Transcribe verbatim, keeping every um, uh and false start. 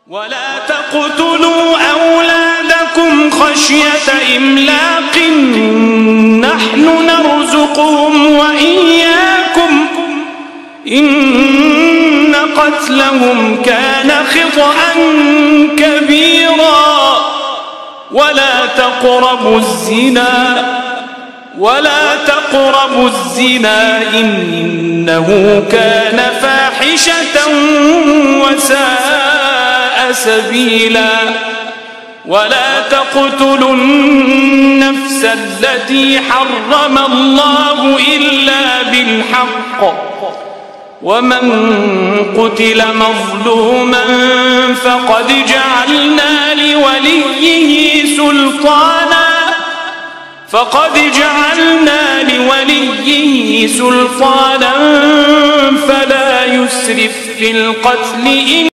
ولا تقتلوا أولادكم خشية إملاق نحن نرزقهم وإياكم إن قتلهم كان خطأ كبيرا ولا تقربوا الزنا ولا تقربوا الزنا إنه كان فاحشة وساء سبيلا ولا تقتلوا النفس التي حرم الله إلا بالحق ومن قتل مظلوما فقد جعلنا لوليه سلطانا فقد جعلنا لوليه سلطانا فلا يسرف في القتل